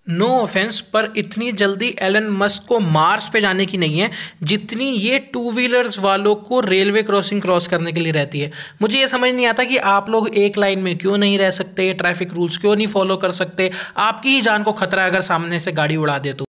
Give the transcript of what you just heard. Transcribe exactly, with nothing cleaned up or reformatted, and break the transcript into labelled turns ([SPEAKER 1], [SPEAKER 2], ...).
[SPEAKER 1] No offence, पर इतनी जल्दी एलन मस्क को मार्स पे जाने की नहीं है जितनी ये टू व्हीलर्स वालों को रेलवे क्रॉसिंग क्रॉस करने के लिए रहती है। मुझे ये समझ नहीं आता कि आप लोग एक लाइन में क्यों नहीं रह सकते, ट्रैफिक रूल्स क्यों नहीं फॉलो कर सकते। आपकी ही जान को खतरा है अगर सामने से गाड़ी उड़ा दे तो।